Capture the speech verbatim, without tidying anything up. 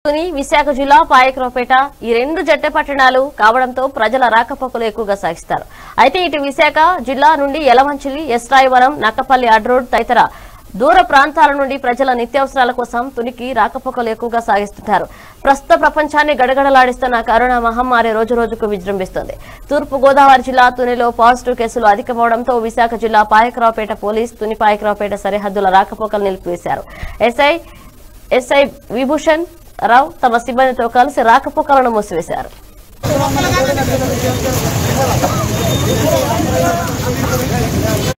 విశాఖ జిల్లా పాయకరావుపేట ఈ రెండు జట్ట పట్టణాలు కావడంతో ప్రజల రాకపోకలు ఎక్కువగా సాగిస్తారు. అయితే ఇటు విశాఖ జిల్లా నుండి యలమంచిలి, ఎస్రాయవరం, నక్కపల్లి అడ్రోడ్ తదితర దూర ప్రాంతాల నుండి ప్రజల నిత్యావసరాల కోసం తునికి రాకపోకలు ఎక్కువగా సాగిస్తుంటారు. ప్రస్తుత ప్రపంచాన్ని గడగడలాడిస్తున్న కరోనా మహమ్మారి రోజు రోజుకు విజృంభిస్తోంది. తూర్పు గోదావరి జిల్లా తునిలో పాజిటివ్ కేసులు అధికమవడంతో విశాఖ జిల్లా పాయకరావుపేట పోలీస్ తుని పాయకరావుపేట సరిహద్దుల రాకపోకలు నిలిపివేశారు. ఎస్ఐ ఎస్ఐ విభూషణ్ రావు తమ సిబ్బందితో కలిసి రాకపోకలను మూసివేశారు.